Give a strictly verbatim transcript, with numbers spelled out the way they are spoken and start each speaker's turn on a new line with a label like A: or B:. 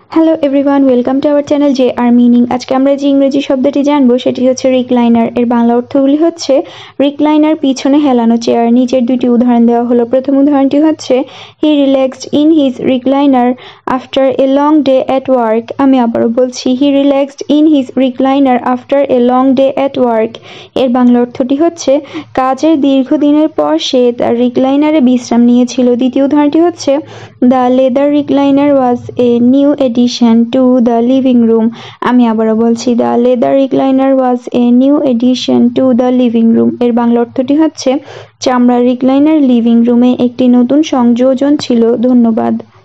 A: Hello everyone, welcome to our channel J R meaning. আজকে আমরা যে ইংরেজি শব্দটি জানবো সেটি হচ্ছে রিক্লাইনার। এর বাংলা অর্থগুলি হচ্ছে রিক্লাইনার পিছনে হেলানো চেয়ার। নিচের দুটি উদাহরণ দেওয়া হলো। প্রথম উদাহরণটি হচ্ছে he relaxed in his recliner after a long day at work. আমি আবারও বলছি, he relaxed in his recliner after a long day at work. এর বাংলা অর্থটি হচ্ছে কাজের দীর্ঘদিনের পর সে তার রিক্লাইনারে বিশ্রাম নিয়েছিল। দ্বিতীয় উদাহরণটি হচ্ছে the leather recliner was a new addition to the living room. আমি আবারও বলছি, the leather recliner was a new addition to the living room. এর বাংলা অর্থটি হচ্ছে চামড়ার রিক্লাইনার লিভিং রুমে একটি নতুন সংযোজন ছিল। ধন্যবাদ।